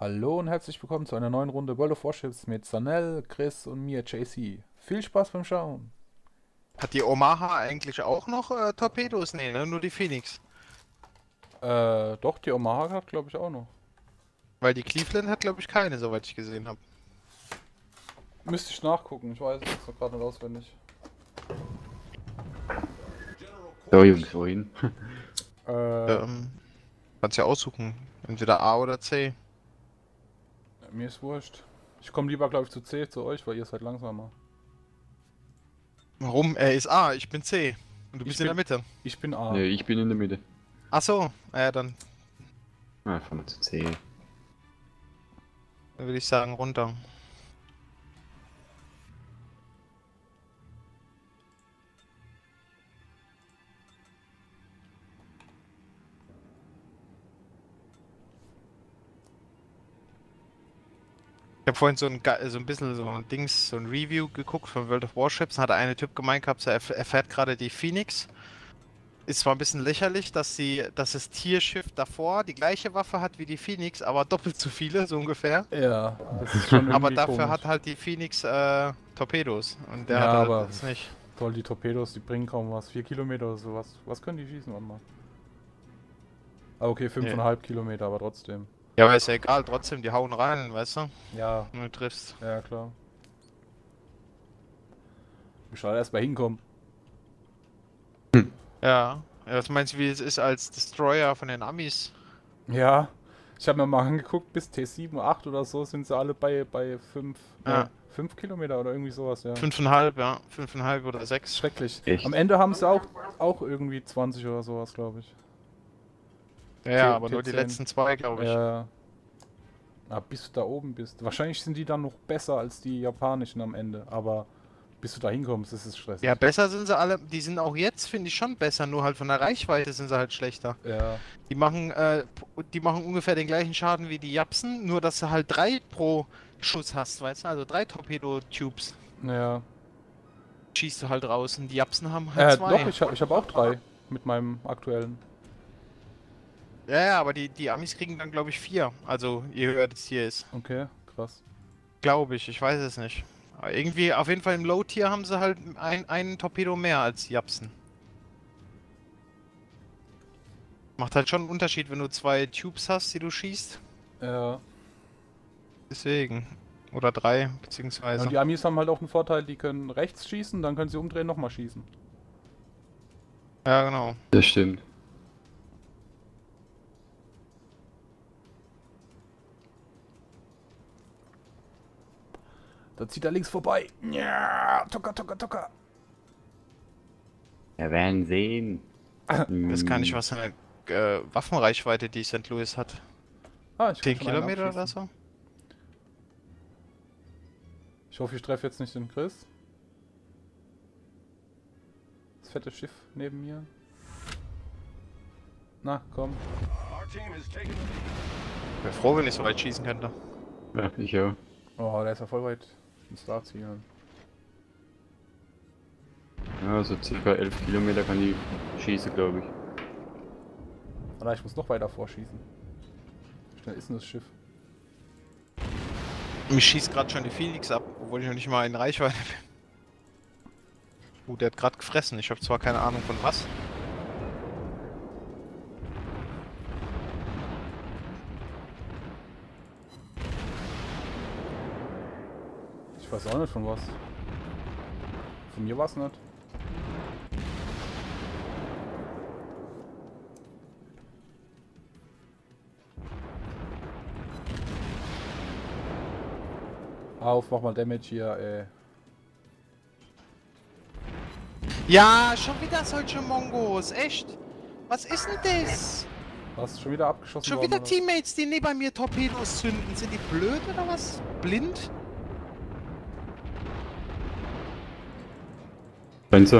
Hallo und herzlich willkommen zu einer neuen Runde World of Warships mit Sanel, Chris und mir, JC. Viel Spaß beim Schauen. Hat die Omaha eigentlich auch noch Torpedos? Nee, ne? Nur die Phoenix. Doch, die Omaha hat, glaube ich, auch noch. Weil die Cleveland hat, glaube ich, keine, soweit ich gesehen habe. Müsste ich nachgucken, ich weiß es jetzt noch gerade nicht auswendig. So, Jungs, wohin? Äh, Kannst ja aussuchen. Entweder A oder C. Mir ist wurscht. Ich komme lieber, glaube ich, zu C, zu euch, weil ihr seid langsamer. Warum? Er ist A, ich bin C. Und du Ich bist in der bin- Mitte. Ich bin A. Nee, ich bin in der Mitte. Ach so, dann Fahren wir zu C. würde ich sagen runter. Ich habe vorhin so ein bisschen so ein Dings, so ein Review geguckt von World of Warships. Hat der eine Typ gemeint gehabt, so er fährt gerade die Phoenix. Ist zwar ein bisschen lächerlich, dass das Tierschiff davor die gleiche Waffe hat wie die Phoenix, aber doppelt so viele, so ungefähr. Ja, das ist schon Aber irgendwie dafür komisch. hat halt die Phoenix Torpedos und der Ja, hat halt aber das nicht. toll, die Torpedos, die bringen kaum was. 4 Kilometer oder sowas. Was können die schießen, warte mal? Ah, okay, 5,5 Kilometer, aber trotzdem. Ja, aber ist ja egal, trotzdem, die hauen rein, weißt du? Ja, Wenn du triffst. ja, klar. Ich soll erst mal hinkommen. Ja. Ja, was meinst du, wie es ist als Destroyer von den Amis? Ja, ich habe mir mal angeguckt, bis T7, 8 oder so sind sie alle bei 5, Ja. 5 Kilometer oder irgendwie sowas, ja. 5,5, ja. 5,5 oder 6. Schrecklich. Echt? Am Ende haben sie auch irgendwie 20 oder sowas, glaube ich. Ja, aber nur die T10. letzten zwei, glaube ich. Ja. Ah, bis du da oben bist. Wahrscheinlich sind die dann noch besser als die japanischen am Ende, aber bis du da hinkommst, ist es stressig. Ja, besser sind sie alle. Die sind auch jetzt, finde ich, schon besser, nur halt von der Reichweite sind sie halt schlechter. Ja, Die machen ungefähr den gleichen Schaden wie die Japsen, nur dass du halt 3 pro Schuss hast, weißt du? Also 3 Torpedo-Tubes ja. schießt du halt raus und die Japsen haben halt 2. Doch, ich hab auch 3 mit meinem aktuellen. Ja, aber die Amis kriegen dann, glaube ich, 4. Also je höher das hier ist. Okay, krass. Glaube ich weiß es nicht. Aber irgendwie, auf jeden Fall im Low-Tier haben sie halt einen Torpedo mehr als die Japsen. Macht halt schon einen Unterschied, wenn du 2 Tubes hast, die du schießt. Ja. Deswegen. Oder 3, Ja, beziehungsweise. und die Amis haben halt auch einen Vorteil, die können rechts schießen, dann können sie umdrehen, nochmal schießen. Ja, genau. Das stimmt. Da zieht er links vorbei. Ja, Tucker, Tucker, Tucker. Wir werden sehen. Ich weiß gar nicht, was für eine Waffenreichweite die St. Louis hat. Ah, ich 10 kann schon einen Kilometer oder abschießen. so? Ich hoffe, ich treffe jetzt nicht den Chris. Das fette Schiff neben mir. Na, komm. Wäre froh, wenn ich so weit schießen könnte. Ja, ich auch. Oh, der ist ja voll weit ins Startziel. Ja, so circa 11 Kilometer kann die schießen, glaube ich. Oder ich muss noch weiter vorschießen. Wie schnell ist denn das Schiff? Mich schießt gerade schon die Phoenix ab, obwohl ich noch nicht mal in Reichweite bin. Der hat gerade gefressen. Ich habe zwar keine Ahnung von was. Ich weiß auch nicht von was. Von mir war es nicht. Auf, mach mal Damage hier, Ja, schon wieder solche Mongos. Echt? Was ist denn das? Was? Schon wieder abgeschossen Schon worden, wieder oder? Teammates, die neben mir Torpedos zünden. Sind die blöd oder was? Blind? Fenster.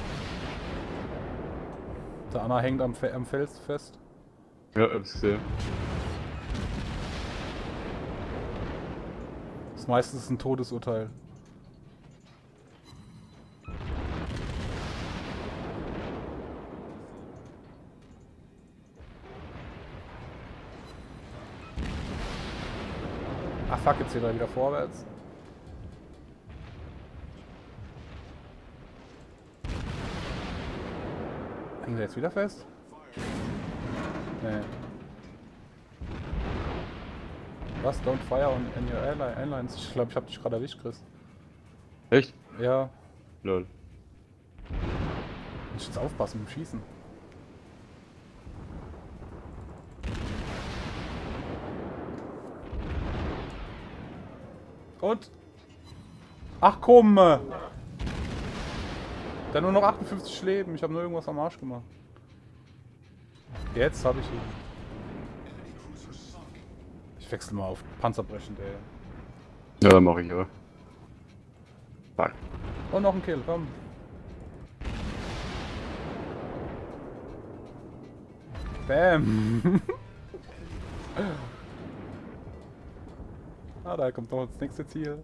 Der Anna hängt am Fels fest. Ja, hab's gesehen. Das meiste ist ein Todesurteil. fuck, jetzt geht er wieder vorwärts. Hängt er jetzt wieder fest? Nee. Was? Don't fire on your airlines? Ich glaube, ich hab dich gerade erwischt, Chris. Echt? Ja. Lol. Ich muss jetzt aufpassen mit dem Schießen. Und? Ach komm! Der hat nur noch 58 Leben. Ich habe nur irgendwas am Arsch gemacht. Jetzt habe ich ihn. Ich wechsle mal auf Panzerbrechend, ey. Ja, dann mache ich aber. Fuck. Und noch ein Kill, komm. Bam! Ah, da kommt noch das nächste Ziel.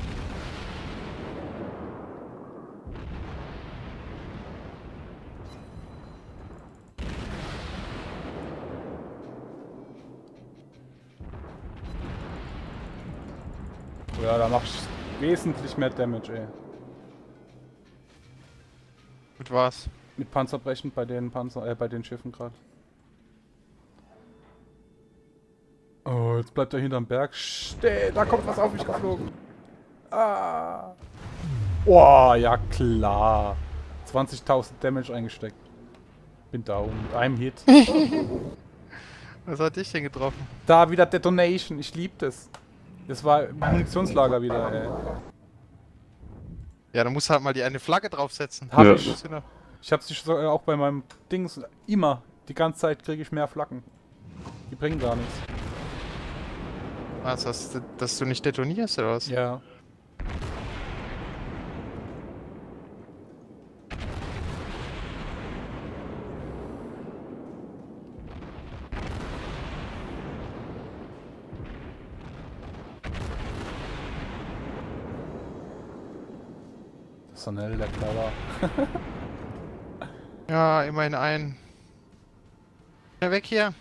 Ja, da mach ich wesentlich mehr Damage, ey. Mit was? Mit Panzerbrechen bei den bei den Schiffen gerade. Oh, jetzt bleibt er hinterm Berg stehen. Da kommt was auf mich geflogen. Ah. Oh, ja klar. 20.000 Damage eingesteckt. Bin down mit einem Hit. Was hat dich denn getroffen? Da wieder Detonation. Ich lieb das. Das war Munitionslager wieder, ey. Ja, dann musst du halt mal die eine Flagge draufsetzen. Hab Ja. ich. Ich hab's nicht sogar auch bei meinem Dings immer. Die ganze Zeit kriege ich mehr Flaggen. Die bringen gar nichts. Was, dass du nicht detonierst oder was? Ja. Sonell, der Clever. Ja, immerhin ein. Ja, weg hier.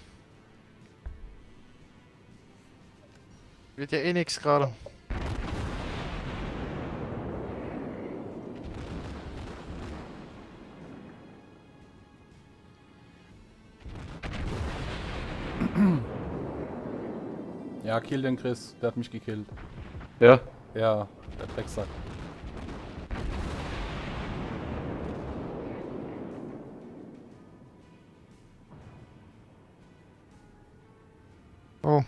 Wird ja eh nix gerade. Ja, kill den Chris. Der hat mich gekillt. Ja? Ja, der Drecksack. Oh.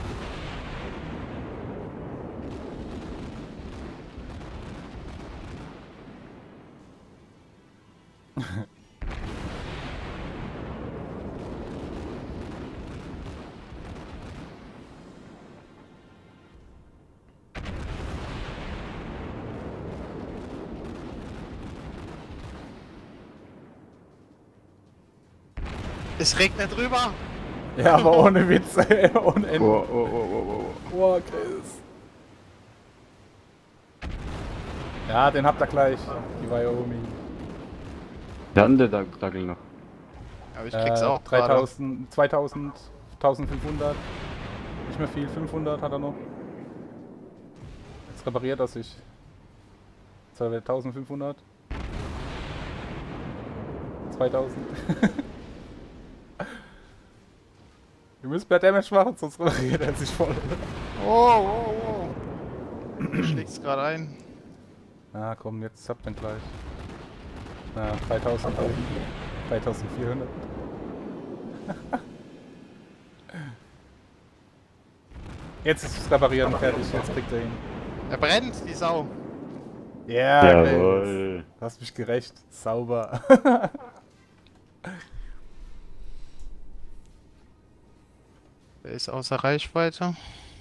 Es regnet drüber. Ja, aber ohne Witz, ey. Ohne Ende. Oh, oh, oh, oh, oh. Oh, Chris. Ja, den habt ihr gleich. Die Wyoming. Der andere Dackel noch. Aber ich krieg's auch gerade. 3000, 2000, 1500. Nicht mehr viel, 500 hat er noch. Jetzt repariert er sich. Jetzt hat er 1500. 2000. Wir müssen mehr Damage machen, sonst repariert er sich voll. Oh, oh, oh. Du schlägst gerade ein. Na komm, jetzt habt ihr ihn gleich. Na, 3000, 3400. Jetzt ist das Reparieren fertig, jetzt kriegt er ihn. Er brennt, die Sau. Ja, yeah, Jawohl. du hast mich gerecht. Sauber. Der ist außer Reichweite.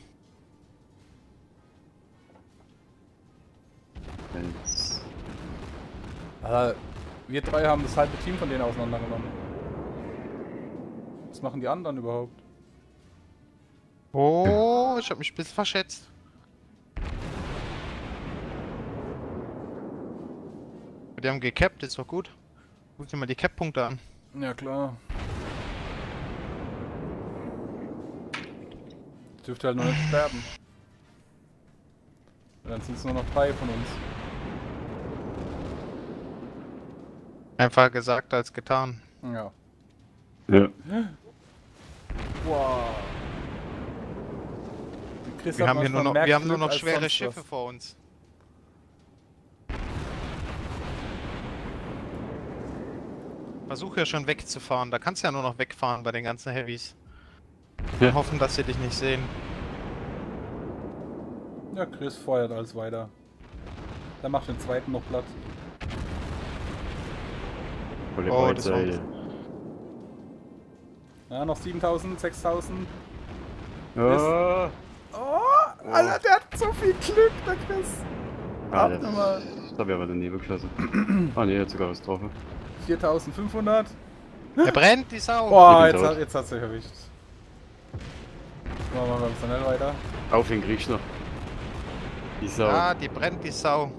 Wenn's- Wir drei haben das halbe Team von denen auseinandergenommen. Was machen die anderen überhaupt? Oh, ich hab mich ein bisschen verschätzt. Die haben gecapped, ist doch gut. Guck dir mal die Cap-Punkte an. Ja klar. Dürfte halt noch nicht sterben. Dann sind es nur noch 3 von uns. Einfach gesagt als getan. Ja. Ja. Wow. Chris Wir hat haben hier nur manchmal noch, mehr wir haben nur Glück noch als schwere sonst Schiffe was. vor uns. Versuch ja schon wegzufahren. Da kannst du ja nur noch wegfahren bei den ganzen Heavys. Ja. Hoffen, dass sie dich nicht sehen. Ja, Chris feuert alles weiter. Der macht den zweiten noch platt. Volle Oh, das war- Polizei. Ja, noch 7000, 6000. Ja. Oh, Alter, der hat so viel Glück, der Chris. Ah, Warte mal. das hab ich aber daneben geschossen. Ah ne, hat sogar was getroffen. 4500. Er brennt, die Sau! Boah, Ich bin tot. jetzt hat's sich erwischt. Machen wir mal schnell weiter. Auf den kriegst du noch. Die Sau. Ah, die brennt, die Sau.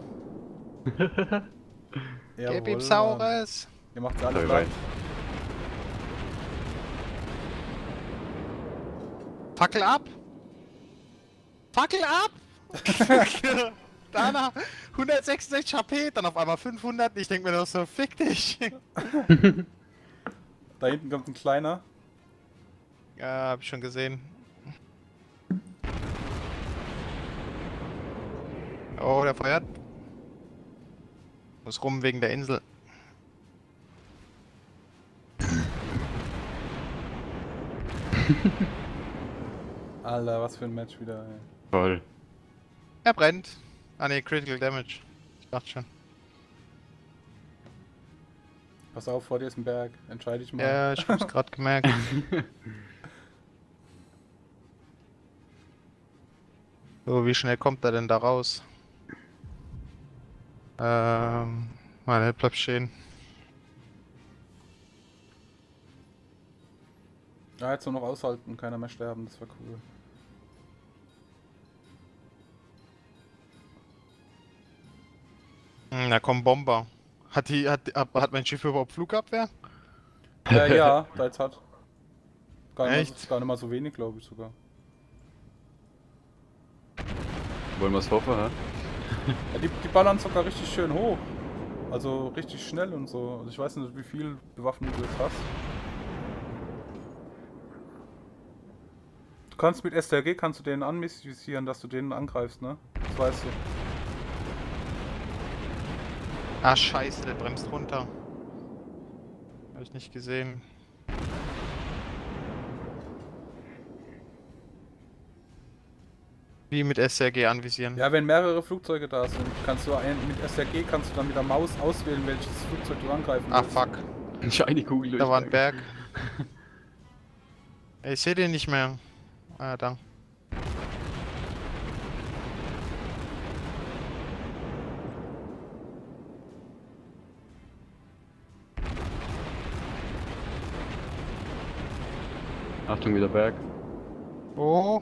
Gib ihm Mann. Saures! Ihr macht's alle Sorry, platt. rein. Fackel ab! Fackel ab! Danach 166 HP, dann auf einmal 500. Ich denke mir doch so, fick dich. Da hinten kommt ein kleiner. Ja, hab ich schon gesehen. Oh, der feuert. Muss rum wegen der Insel. Alter, was für ein Match wieder, ey. Voll. Er brennt. Ah ne, Critical Damage. Ich dachte schon. Pass auf, vor dir ist ein Berg. Entscheide ich mal. Ja, ich hab's gerade gemerkt. So, wie schnell kommt er denn da raus? Meine bleibt stehen. Ja, jetzt nur noch aushalten, keiner mehr sterben, das war cool. Da kommen Bomber. Hat mein Schiff überhaupt Flugabwehr? Ja, da jetzt hat. Echt? Gar nicht mal so wenig, glaube ich sogar. Wollen wir es hoffen, hä? Ja, die ballern sogar richtig schön hoch. Also richtig schnell und so. Also ich weiß nicht, wie viel Bewaffnung du jetzt hast. Du kannst mit STRG kannst du den anvisieren, dass du den angreifst, ne? Das weißt du. Ah, scheiße, der bremst runter. Hab ich nicht gesehen. Wie mit SRG anvisieren. Ja, wenn mehrere Flugzeuge da sind, kannst du mit SRG kannst du dann mit der Maus auswählen, welches Flugzeug du angreifen Ah, willst. fuck. Scheine Kugel durch. Da war ein Berg. Ich sehe den nicht mehr. Ah, da. Achtung, wieder Berg. Oh.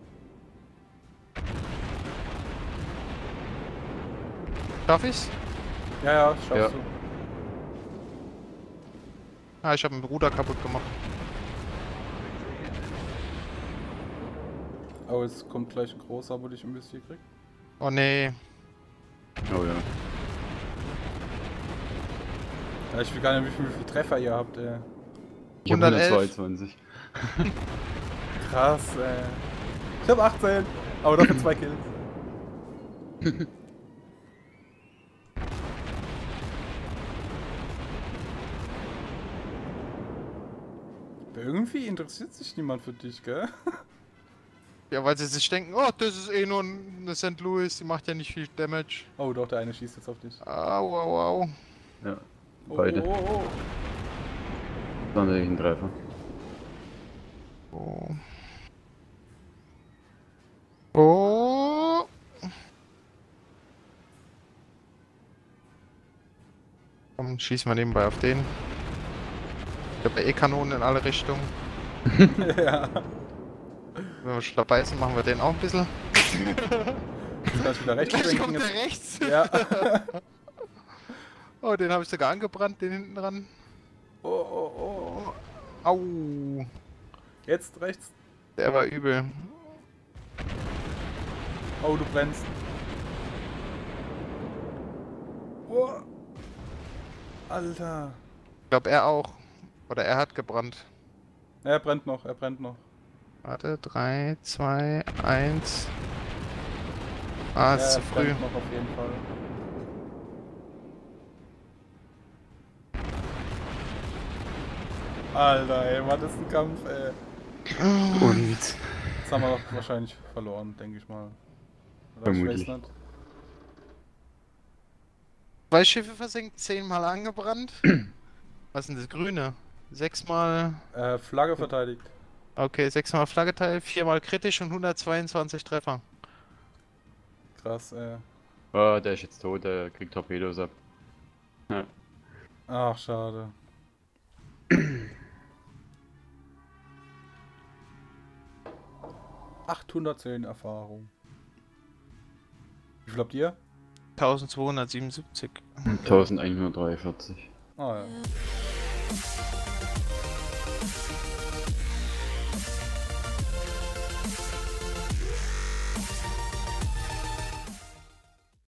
Schaff ich's? Ja, ja, das schaffst Ja. du. Ah, ich habe einen Ruder kaputt gemacht. Oh, jetzt kommt gleich ein großer, wo dich ein bisschen kriegt. Oh nee. Oh ja. Ja, ich will gar nicht, wie viel Treffer ihr habt, ey. Ich hab 111. 122. Krass, ey. Ich hab 18, aber dafür 2 Kills. Irgendwie interessiert sich niemand für dich, gell? Ja, weil sie sich denken, oh, das ist eh nur eine St. Louis, die macht ja nicht viel Damage. Oh doch, der eine schießt jetzt auf dich. Au, au, au. Ja. Oh, Beide. oh, oh. Dann hätte ich einen Treffer. Oh. Oh. Komm, schieß mal nebenbei auf den. Ich habe eh Kanonen in alle Richtungen. Ja, Wenn wir schon dabei sind, machen wir den auch ein bisschen. jetzt kannst du wieder rechts Gleich schwenken. kommt der Jetzt. rechts. Ja. Oh, den habe ich sogar angebrannt, den hinten dran. Oh, oh, oh. Au. Jetzt rechts. Der war übel. Oh, du brennst. Oh. Alter. Ich glaube, er auch. Oder er hat gebrannt. Er brennt noch, er brennt noch. Warte, 3, 2, 1. Ah, ist Er zu früh. brennt noch auf jeden Fall. Alter, ey, was ist ein Kampf, ey. Und Jetzt haben wir doch wahrscheinlich verloren, denke ich mal. Oder ich Vermutlich. weiß nicht. 2 Schiffe versenkt, 10-mal angebrannt. Was ist denn das Grüne? 6-mal. Flagge verteidigt. Okay, 6-mal Flaggeteil, 4-mal kritisch und 122 Treffer. Krass, ey. oh, der ist jetzt tot, der kriegt Torpedos ab. Ja. Ach, schade. ...810 Erfahrung. Wie viel habt ihr? 1277. 1143. Ah ja.